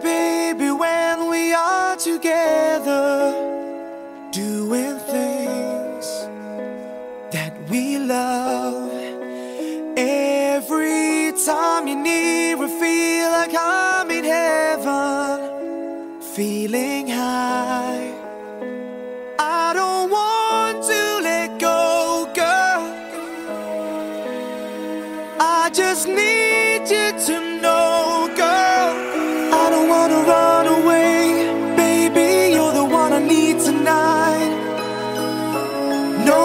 baby, when we are together, doing things that we love. Every time you're near, I feel like I'm in heaven, feeling high. I don't want to let go, girl. I just need you to know, girl. I don't wanna run away, baby, you're the one I need tonight. No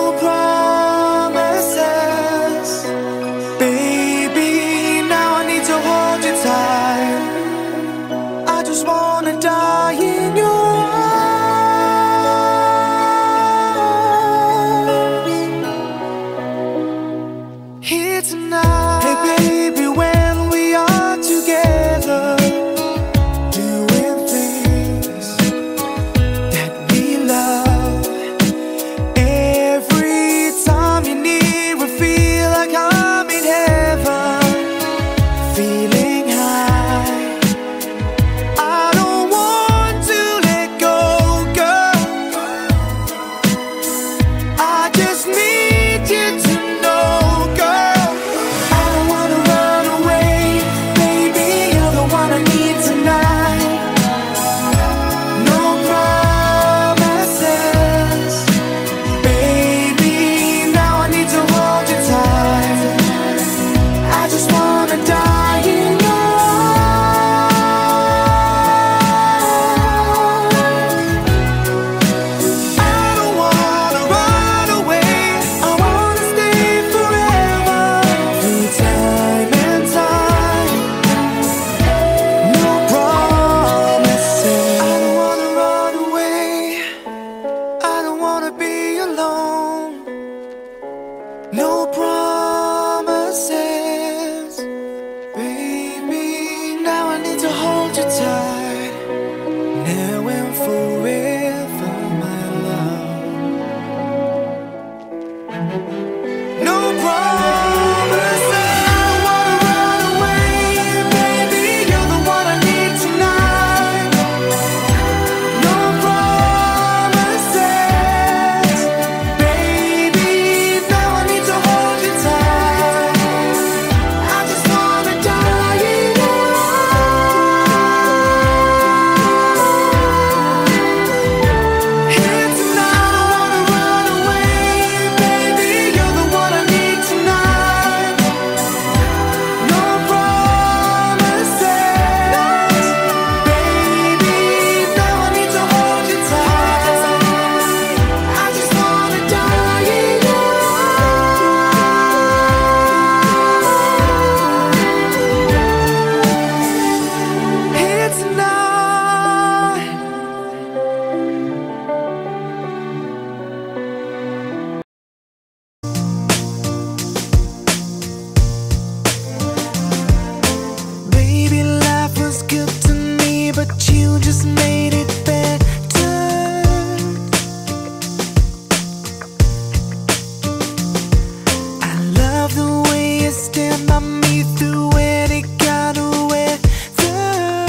promises, baby, now I need to hold you tight. I just wanna die in your arms here tonight. Hey baby, when we are together, doing things that we love. Every time you're near, I feel like I'm in heaven, feeling high. I don't want to let go, girl. I just need you to know, girl. I don't wanna run away, baby, you're the one I need tonight. No promises, baby, now I need to hold you tight. I just wanna die in your arms. I don't wanna run away, I wanna stay forever, through time and time. No promises. I don't wanna run away, I don't wanna be alone. No promises, baby, now I need to hold you tight. Now and forever, my love. No promises. I don't wanna run away, baby, you're the one I need tonight. No promises, baby, now I need to hold you tight. I just wanna die in your arms here tonight. I don't wanna run away, baby, you're the one I need tonight. No promises, baby, now I need to hold you tight. I just wanna die in your arms here tonight. Baby, life was good to me, but you just made it better. I love the way you stand by me through any kind of weather.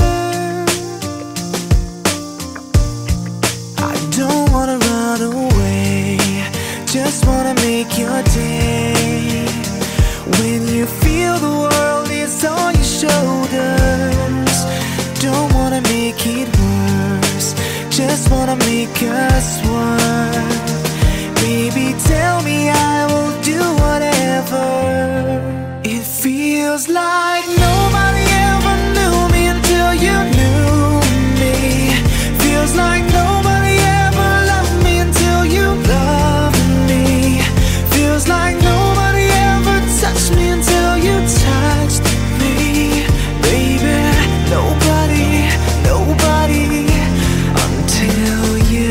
I don't wanna run away, just wanna make your day. When you feel the world is on your shoulders, don't wanna make it worse, just wanna make us one. Baby, tell me I will do whatever. It feels like nobody ever knew me until you knew me. Feels like nobody ever loved me until you loved me. Feels like nobody ever touched me until you touched me. Baby, nobody, nobody until you.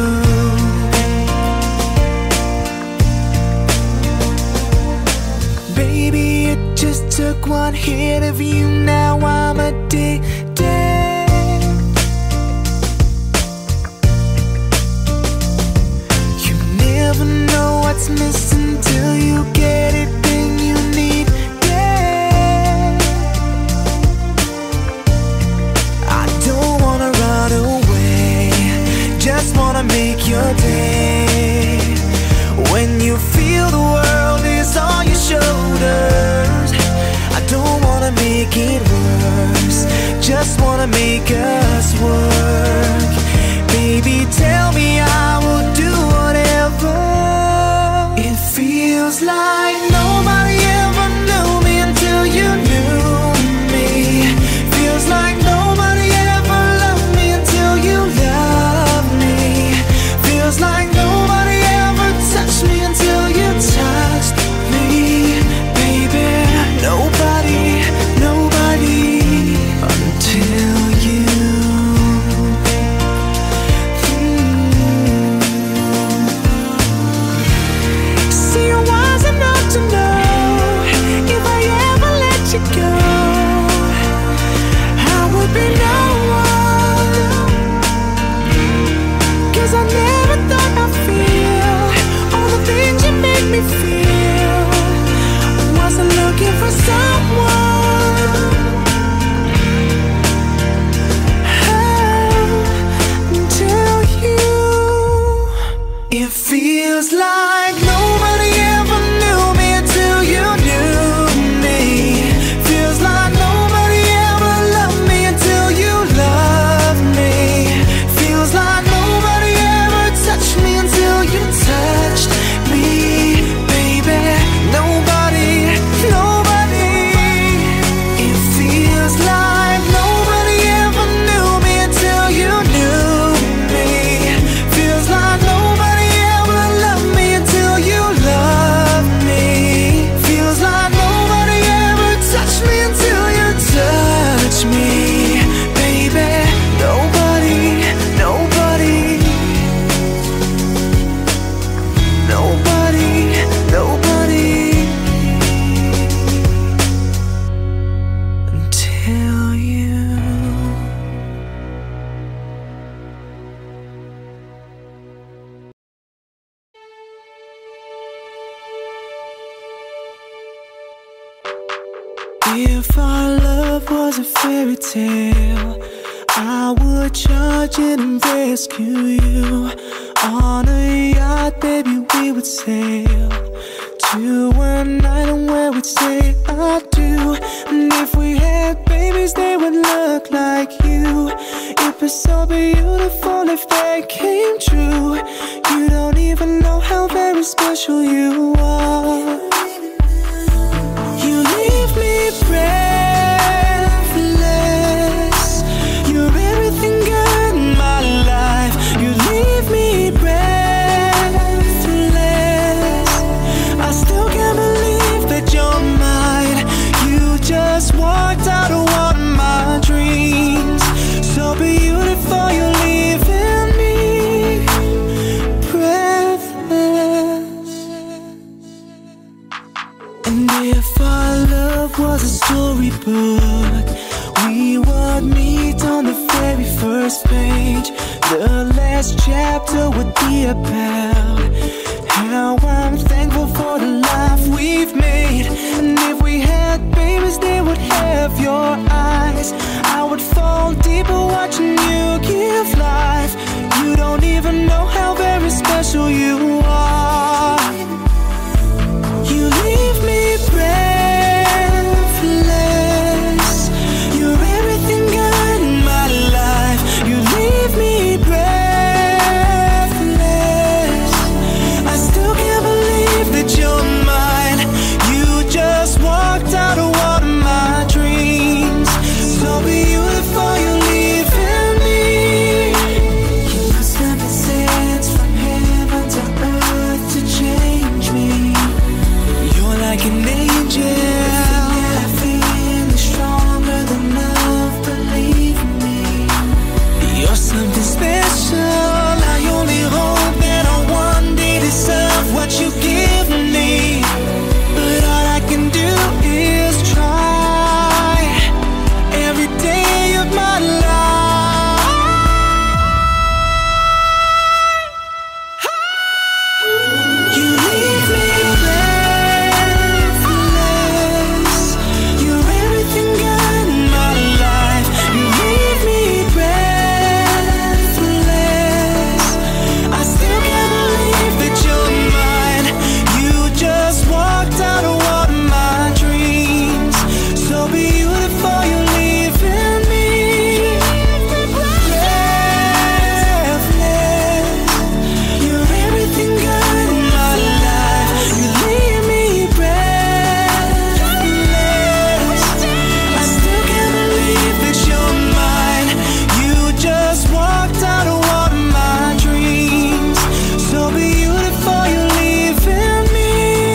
Baby, it just took one hit of you, now I'm addicted. You never know what's missing till you get it, then you need it. I If our love was a fairy tale, I would charge it and rescue you. On a yacht, baby, we would sail to an island where we'd say I do. And if we had babies, they would look like you. It'd be so beautiful if they came true. You don't even know how very special you are. You leave me breathless. You're everything good in my life. You leave me breathless. I still can't believe that you're mine. You just walked out of one of my dreams. So beautiful, you're leaving me breathless. And if our love was a storybook, we would meet on the very first page. The last chapter would be about how I'm thankful for the life we've made. And if we had babies, they would have your eyes. I would fall deeper watching you give life. You don't even know how very special you are. You leave me breathless. You're everything good in my life. You leave me breathless. I still can't believe that you're mine. You just walked out of one of my dreams. So beautiful, you're leaving me. You must have been sent from heaven to earth to change me. You're like an angel. Feeling stronger than love, believe me. You're something special. I only hope that I one day deserve what you give me. But all I can do is try every day of my life. You leave me breathless. You're everything good in my life. You leave me breathless. I still can't believe that you're mine. You just walked out of one of my dreams. So beautiful, you're leaving me breathless. You're everything good in my life. You leave me breathless. I still can't believe that you're mine. You just walked out of one of my dreams. So beautiful, you're leaving me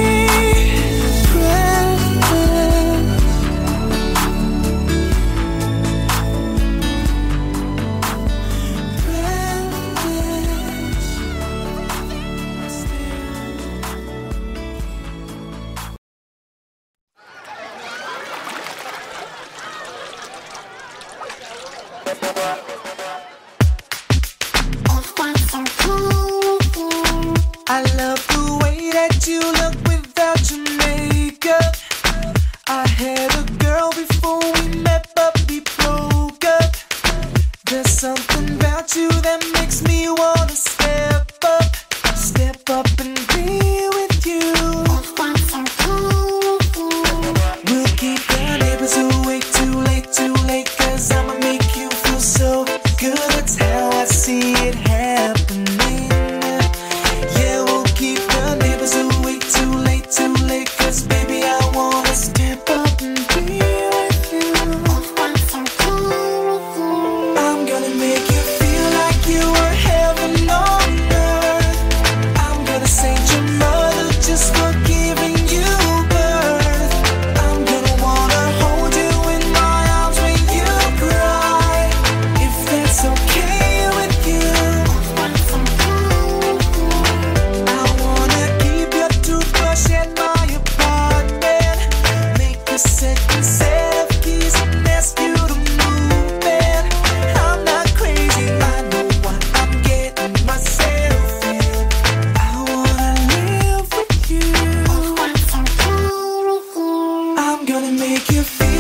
breathless. I love the way that you look without your makeup. I had a girl before we met, but we broke up. There's something about you that makes me wanna step up and be with you. We'll keep the neighbors awake too late, 'cause I'ma make you feel so good. That's how I see it happening. Yeah, we'll keep the neighbors awake too late, 'cause baby, I wanna step up and be with you. I'm gonna make you feel like you were heaven on earth. I'm gonna thank your mother just for giving you birth. I'm gonna wanna hold you in my arms when you cry, if that's okay with you. I wanna keep your toothbrush at my apartment, make a second set of keys and ask you to move in. I'm not crazy, I know what I'm getting myself in. I wanna live with you. I'm gonna make you feel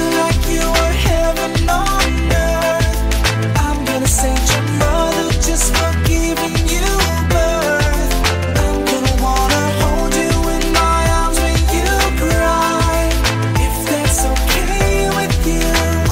you were heaven on earth. I'm gonna say your mother just for giving you birth. I'm gonna wanna hold you in my arms when you cry, if that's okay with you.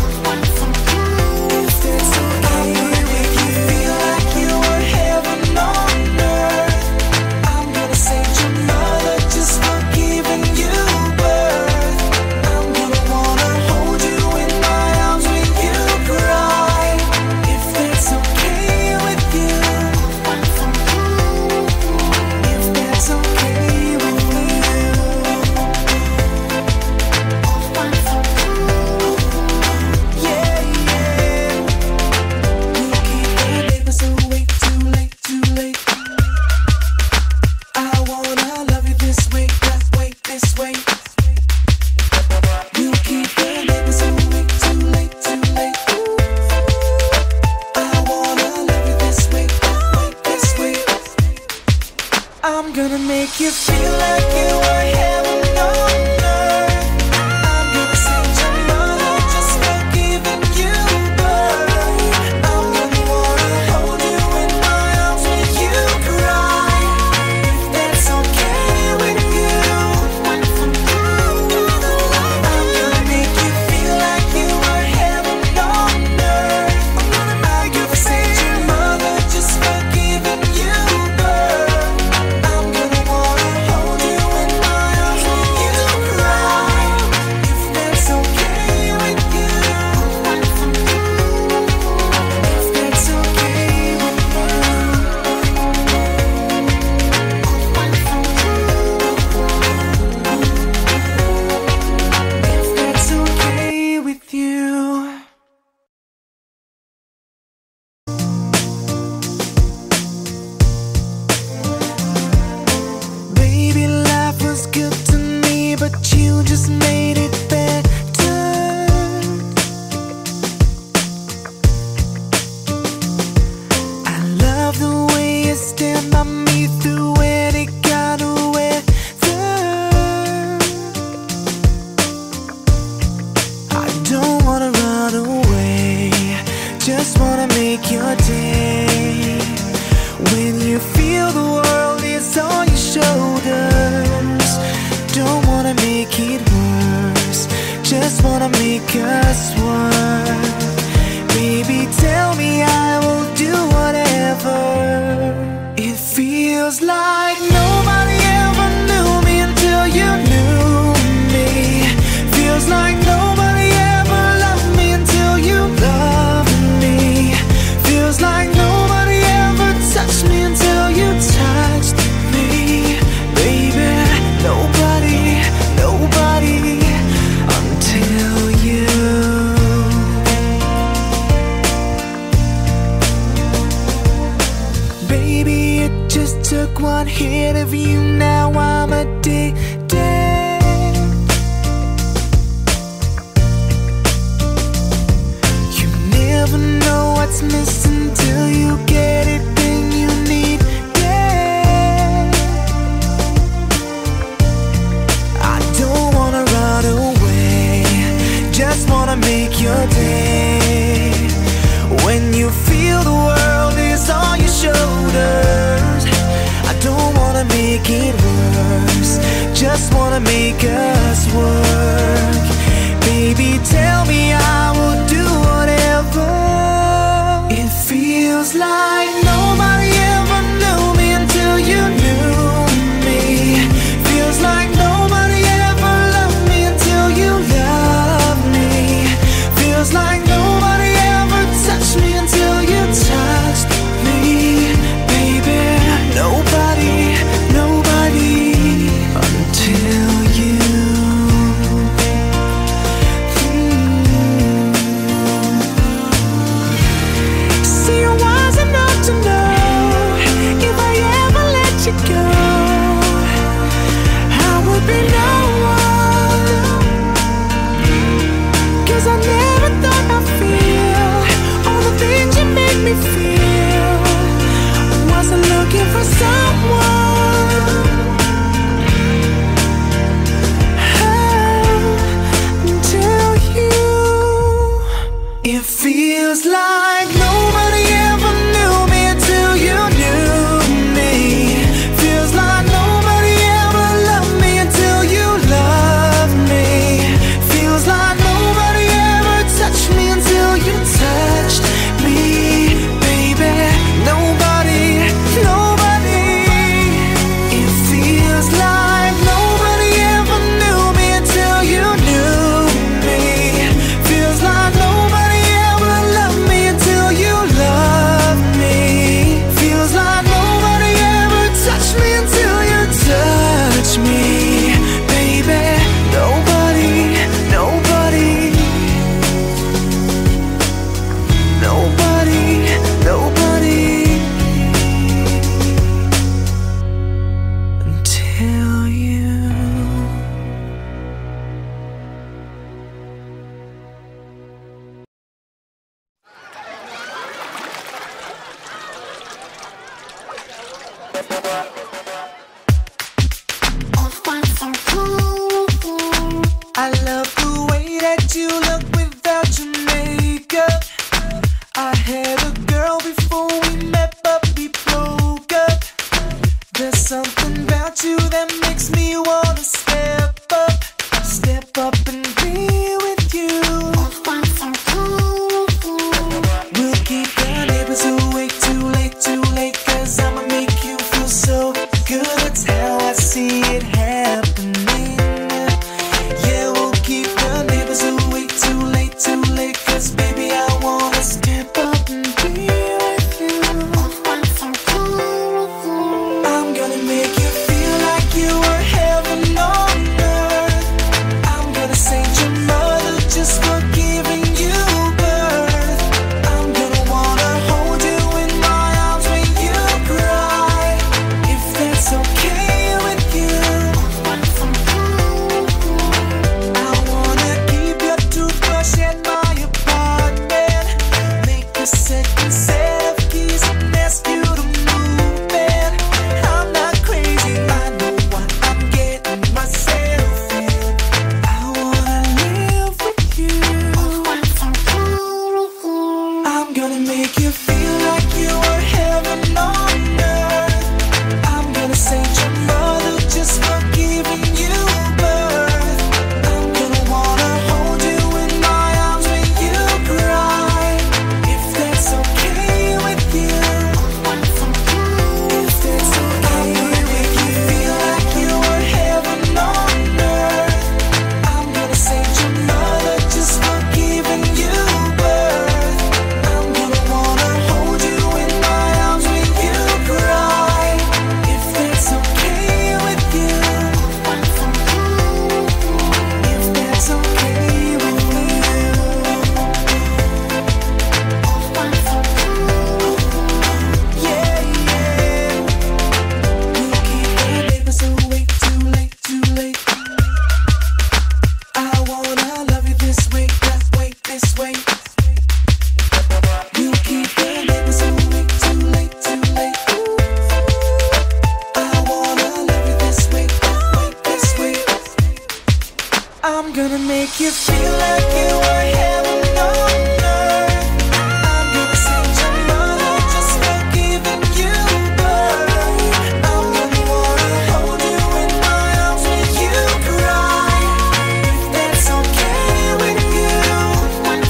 If that's okay, I'm gonna make you feel like you were heaven on earth. I'm gonna say your mother just for giving you birth. I'm gonna wanna hold you in my arms when you cry, if that's okay with you. If that's okay with you. Yeah, yeah. We'll keep the neighbors awake too late, too late. I wanna love you this way, that way, this way. We'll keep the neighbors awake too late, too late. I wanna love you this way, that way, this way. I'm gonna make you feel like you were heaven on earth. I'm gonna send your mother just for giving you birth. I'm gonna wanna hold you in my arms when you cry, if that's okay with you. I'm gonna make you feel like you were heaven on earth. I'm gonna send your mother just for giving you birth. I'm gonna wanna hold you in my arms when you cry, if that's okay with you. If that's okay with you. If that's okay with you. Baby, life was good to me, but you just made it better. I love the way you stand by me through any kind of weather. I don't wanna run away, just wanna make your day. When you feel the world is on your shoulders, don't wanna make it worse, just wanna make us work. Baby, tell me I will do whatever. It feels like nobody ever knew me until you knew me. Feels like nobody ever loved me until you loved me. Feels like nobody ever touched me until you touched me. Baby, nobody, nobody until you. Baby, it just took one hit of you, now I'm addicted. You never know what's missing till you get it, then you need it. I don't wanna run away, just wanna make your day. When you feel the world is on your shoulders, I don't wanna make it worse, just wanna make us work. Baby, tell me I will do whatever. It feels like nobody ever knew me until you knew me. Feels like nobody ever loved me until you loved me. Feels like nobody ever touched me until you touched me. Baby, nobody, nobody until you. I love the way that you look without your makeup. I had a girl before we met, but we broke up. There's something about you that makes me wanna step up and be with you. We'll keep the neighbors away too late, 'cause I'ma make you feel so good. That's how I see it happening. Yeah, we'll keep the neighbors away too late, 'cause baby I wanna step up and be with you. I'm gonna make you feel like you were heaven on earth. I'm gonna save your mother just for giving you birth. I'm gonna wanna hold you in my arms when you cry, if that's okay with you. I wanna keep your toothbrush at my apartment, make a second set of keys and ask you to move in. I'm not crazy, I know what I'm getting myself in. I wanna live with you. I'm gonna make you feel like you were heaven on earth. I'm gonna save your mother just for giving you birth. I'm gonna wanna hold you in my arms when you cry, if that's okay with you. If that's okay, I'm gonna make you feel like you were heaven on earth. I'm gonna save your mother just for giving you birth. I'm gonna wanna hold you in my arms when you cry, if that's okay with you. If that's okay with you. Yeah, yeah. We'll keep the neighbors away too late. I wanna love you this way, that way, this way. We'll keep the neighbors away too late. I wanna love you this way, that way, this way. I'm gonna make you feel like you were heaven on earth. I'm gonna save your mother just for giving you birth. I'm gonna wanna hold you in my arms when you cry, if that's okay with you. I'm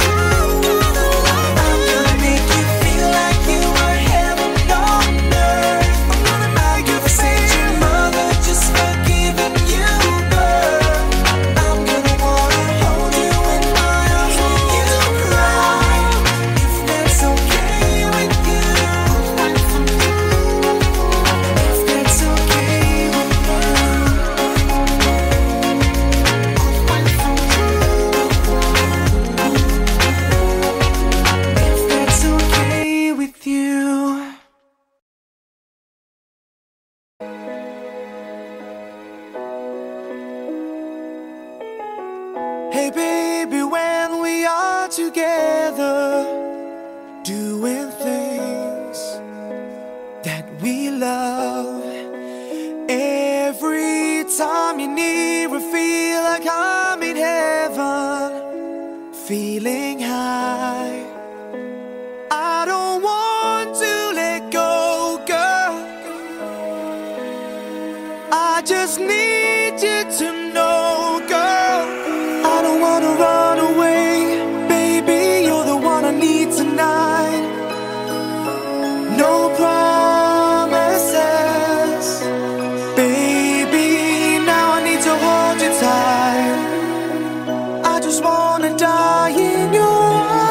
gonna make you feel like you were heaven on earth. I'm gonna save your mother just for giving you birth. I'm gonna wanna hold you in my arms when you cry, if that's okay with you. If that's okay with you. If that's okay with you. Hey baby, when we are together, doing things that we love, every time you're near, I feel like I'm in heaven, feeling high. I don't want to let go, girl. I just need you to know, girl. I don't wanna run away, baby, you're the one I need tonight. No promises, baby, now I need to hold you tight. I just wanna die in your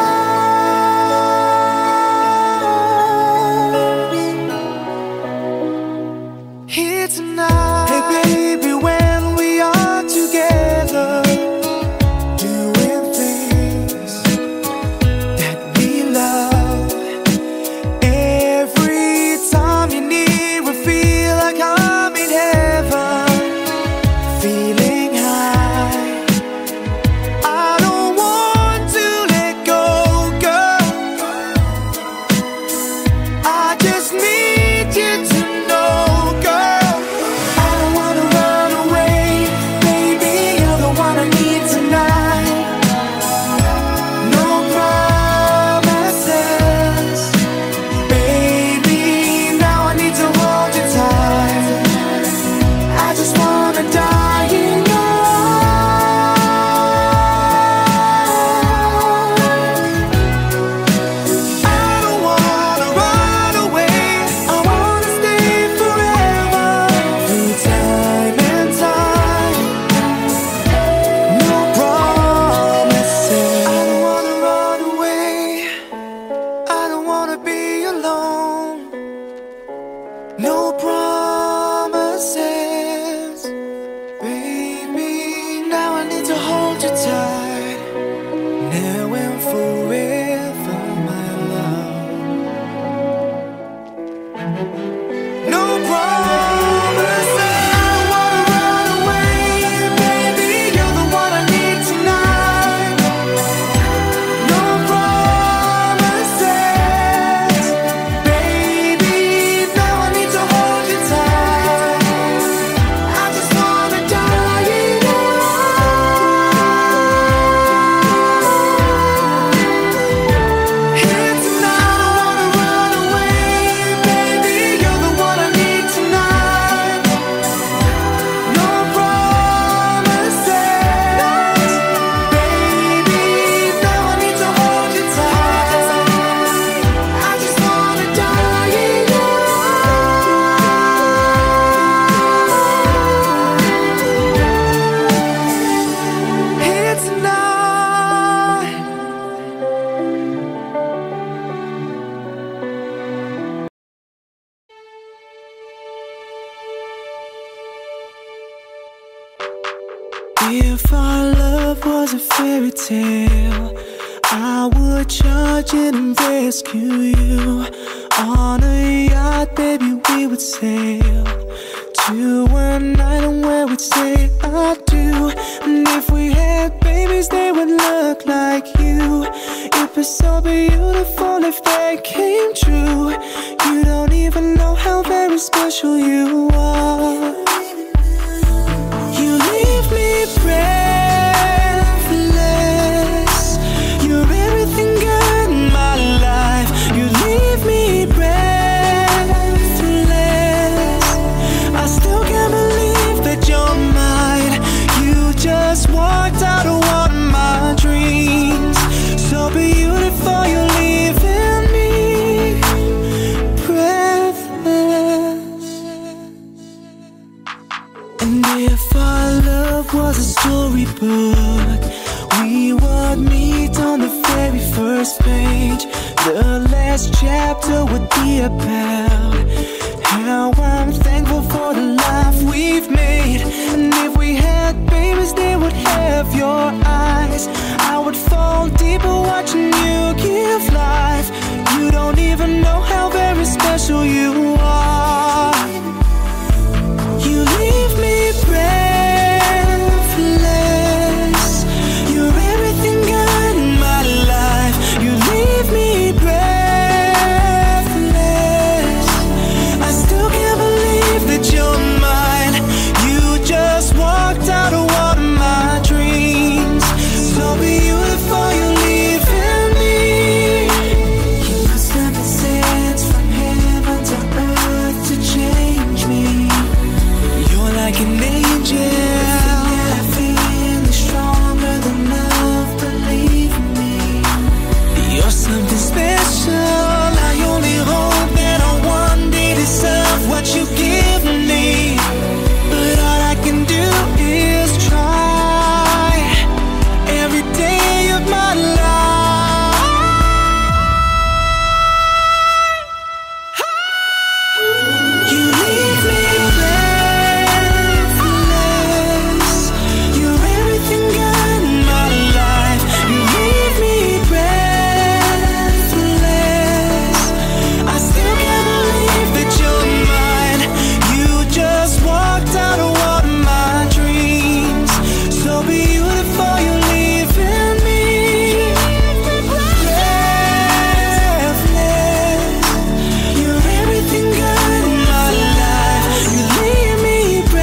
arms, here tonight. Hey baby, when we are together, doing love was a fairy tale, I would charge in and rescue you. On a yacht, baby, we would sail to an island where we'd say I do. And if we had babies, they would look like you. It'd be so beautiful if they came true. You don't even know how very special you are. You leave me breathless. You're everything good in my life. You leave me breathless. I still can't believe that you're mine. You just walked out of one of my dreams. So beautiful, you're leaving me breathless. And if our love was a storybook, we would meet on the very first page. The last chapter would be about how I'm thankful for the life we've made. And if we had babies, they would have your eyes. I would fall deeper watching you give life. You don't even know how very special you are. You leave me breathless. You're everything good in my life. You leave me breathless. I still can't believe that you're mine. You just walked out of one of my dreams. So beautiful, you're leaving me. You must have been sent from heaven to earth to change me. You're like an angel. Feeling stronger than love, believe me. You're something special. I only hope that I one day deserve what you give me. But all I can do is try every day of my life. You leave me breathless. You're everything good in my life. You leave me breathless. I still can't believe that you're mine. You just walked out of one of my dreams. So beautiful, you're leaving me breathless. You're everything good in my life. You leave me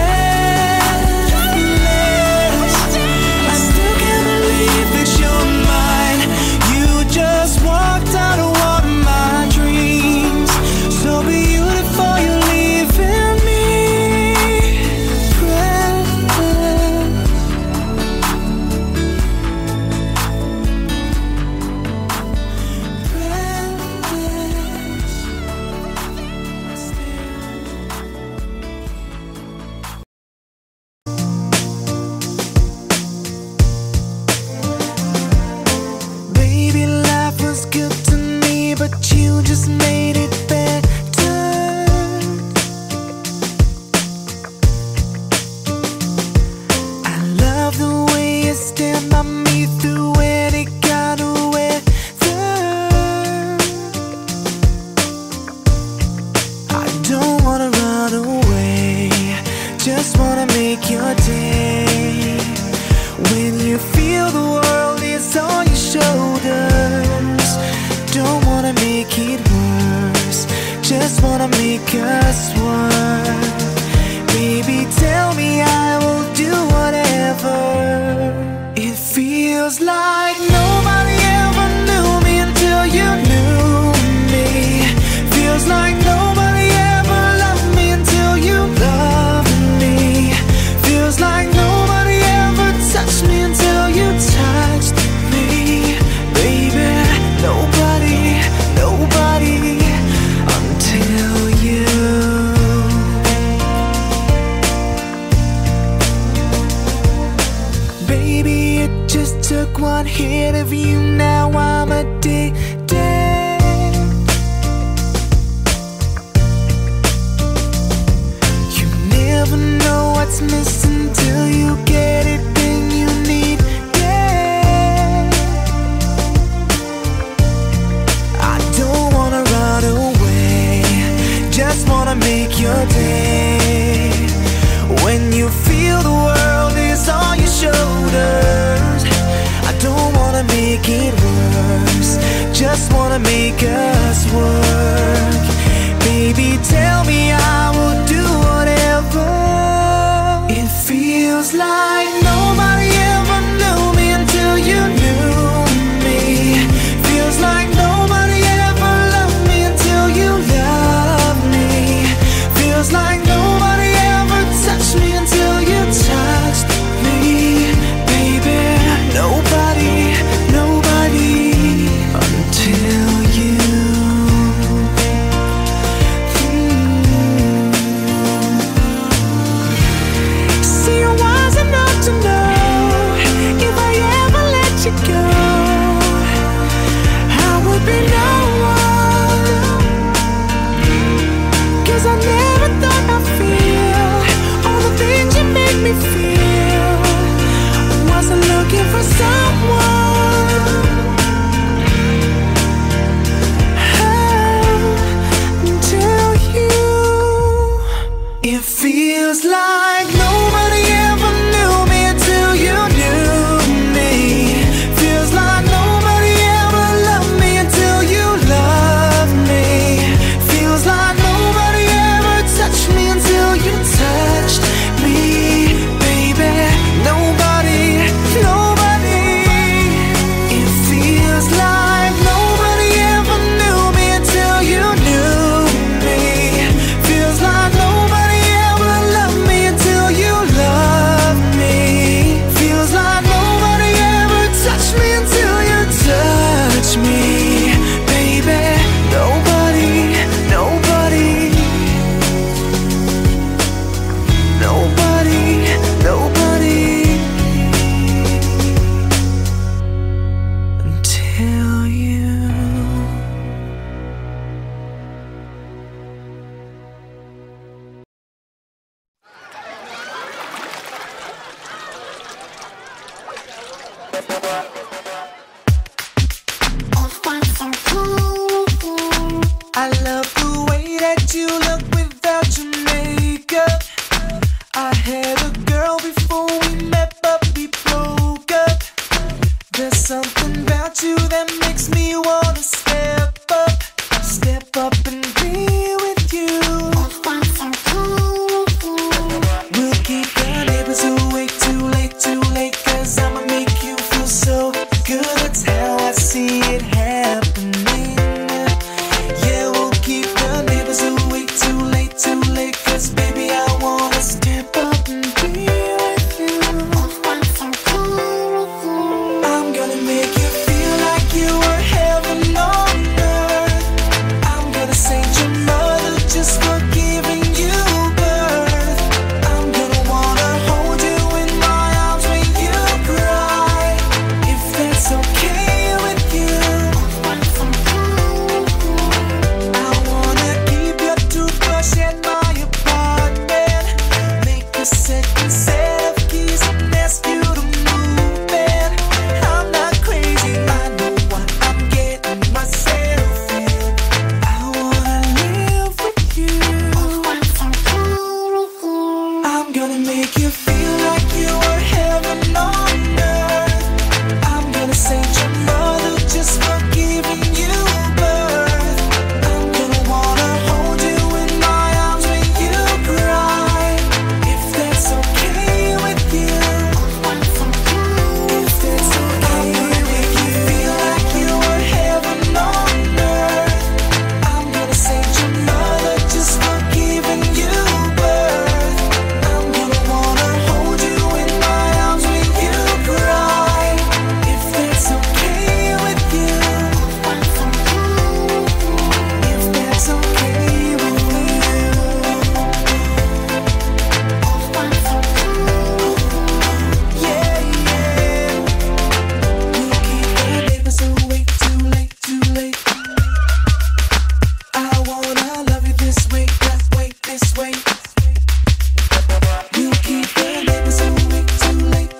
breathless. I still can't believe that you're mine. You just walked out of one of my dreams. So beautiful, you're leaving me breathless. Baby, life was good to me, but you just made it better. I love the way you stand by me through any kind of weather. I don't wanna run away, just wanna make your day. When you feel the world is on your shoulders, don't wanna make it worse, just wanna make us work. Baby, tell me I will do whatever. It feels like nobody ever knew me until you knew me. Feels like nobody ever loved me until you loved me. Feels like nobody ever touched me until you touched me. Baby, nobody, nobody until you. Baby, it just took one hit of you, now I'm addicted. You never know what's missing till you get it, then you need it. make it worse, just wanna make us work. Baby, tell me I will do whatever. It feels like nobody ever knew me until you knew me. Feels like nobody ever loved me until you loved me. Feels like nobody ever touched me until you touched me. Baby, nobody, nobody until you. See, I wasn't enough to know if I ever let you go, I would be no one. 'Cause I never thought I'd feel all the things you make me feel. I wasn't looking for someone, until you. It feels like nobody ever knew me until you knew me. Feels like nobody ever loved me until you loved me. Feels like nobody ever touched me until you touched me. Baby, nobody, nobody. It feels like nobody ever knew me until you knew me. Feels like nobody ever loved me until you loved me. Feels like nobody ever touched me until you touched me. Baby, nobody, nobody. Nobody, nobody until you. I love the way that you look without your makeup. I had a girl before we met, but we broke up. There's something about you that makes me wanna step up and be with you. We'll keep the neighbors awake too late, 'cause I'ma make you feel so good. That's how I see it happening. Yeah, we'll keep the neighbors awake too late, 'cause baby, I wanna step up and be with you. I'm gonna make you feel like you were heaven on earth. I'm gonna thank your mother just for giving you birth. I'm gonna wanna hold you in my arms when you cry, if that's okay with you. I wanna keep your toothbrush at my apartment, make a second set of keys and ask you to move in. I'm not crazy, I know what I'm getting myself in. I wanna live with you. I'm gonna make you feel like you were heaven on earth. I'm gonna thank your mother just for giving you birth. I'm gonna wanna hold you in my arms when you cry, if that's okay with you. If that's okay, I'm gonna make you feel like you were heaven on earth. I'm gonna thank your mother just for giving you birth. I'm gonna wanna hold you in my arms when you cry, if that's okay with you. If that's okay with you. Yeah, yeah. We'll keep the neighbors awake too late. I wanna love you this way, that way, this way. We'll keep the neighbors awake too late.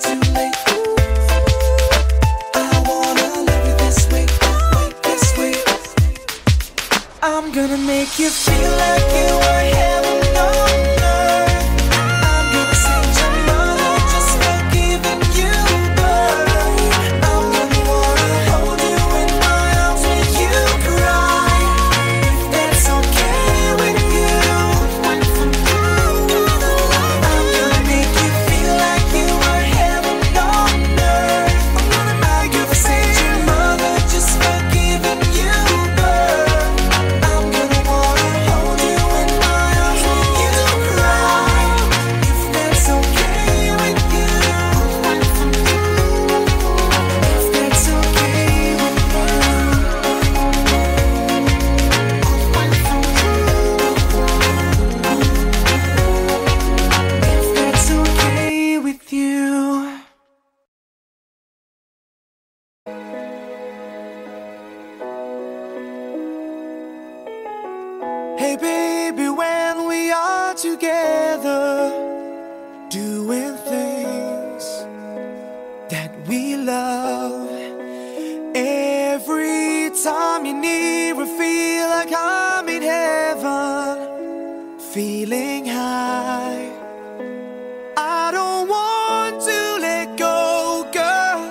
I wanna love you this way, that way, this way. I'm gonna make you feel like you were heaven on earth. I'm gonna thank your mother just for giving you birth. I'm gonna wanna Hey baby, when we are together, doing things that we love. Every time you're near, I feel like I'm in heaven, feeling high. I don't want to let go, girl.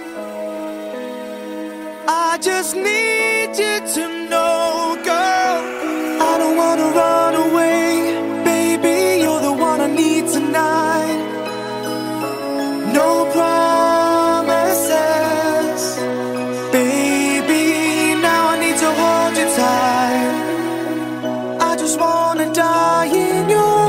I just need you to know, girl. I don't wanna run away, baby, you're the one I need tonight. No promises, baby, now I need to hold you tight. I just wanna die in your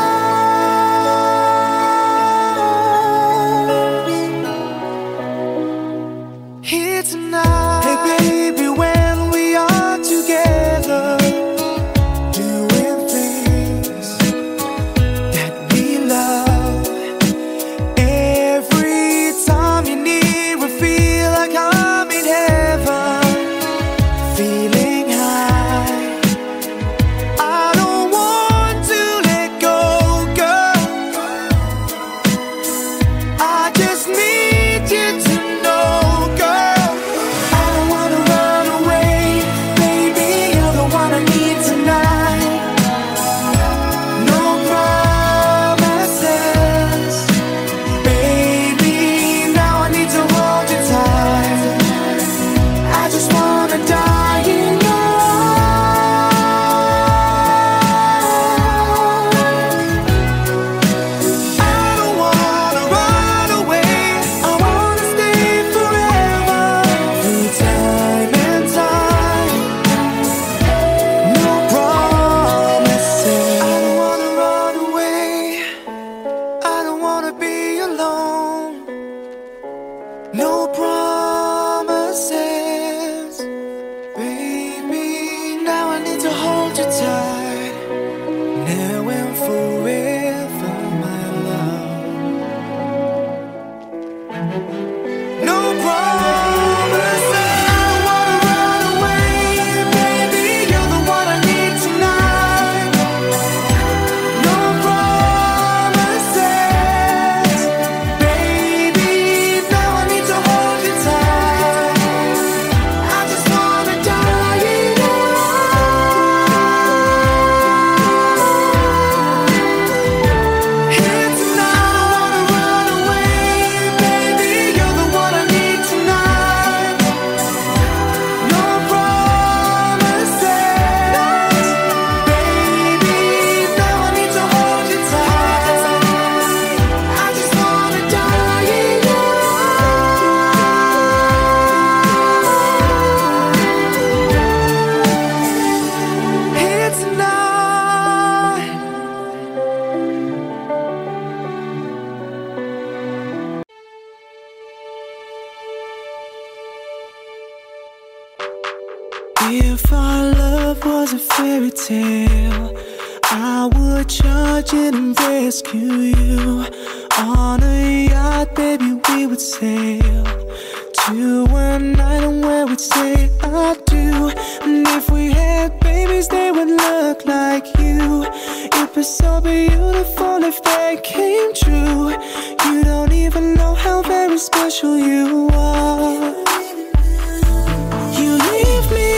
arms here tonight. Hey baby, when we are together, doing things that we love. Every time you're near, I feel like I'm in heaven, feeling high. I don't want to let go, girl. I just need you to know, girl. I don't wanna run away, baby, you're the one I need tonight. No promises, baby, now I need to hold you tight. I just wanna die in your arms. I don't wanna run away, I wanna stay forever, through time and time. No promises. I don't wanna run away, I don't wanna be alone. No promises, baby, now I need to hold you tight. Now and forever, my love. No promises. I don't wanna run away, baby, you're the one I need tonight. No promises, baby, now I need to hold you tight. I just wanna die in your arms here tonight. I don't wanna run away, baby, you're the one I need tonight. No promises, baby, now I need to hold you tight. I just wanna die in your arms here tonight. If our love was a fairy tale, I would charge in and rescue you. On a yacht, baby, we would sail to an island where we'd say I do. And if we had babies, they would look like you. It'd be so beautiful if they came true. You don't even know how very special you are. You leave me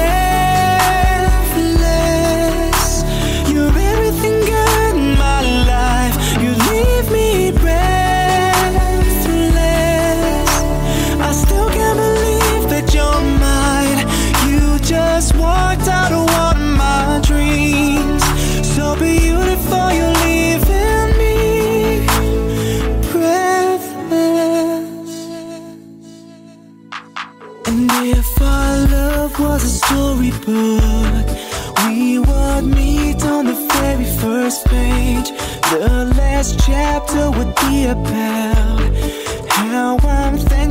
breathless. You're everything good in my life. You leave me breathless. I still can't believe that you're mine. You just walked out of one of my dreams. So beautiful, you're leaving me breathless. And if our love was a storybook, we would meet on the very first page. The last chapter would be about how I'm thankful